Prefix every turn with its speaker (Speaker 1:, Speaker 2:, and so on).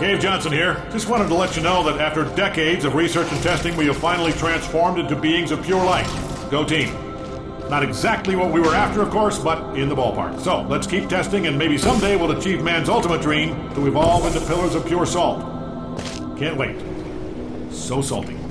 Speaker 1: Cave Johnson here. Just wanted to let you know that after decades of research and testing, we have finally transformed into beings of pure light. Go team. Not exactly what we were after, of course, but in the ballpark. So, let's keep testing and maybe someday we'll achieve man's ultimate dream to evolve into pillars of pure salt. Can't wait. So salty.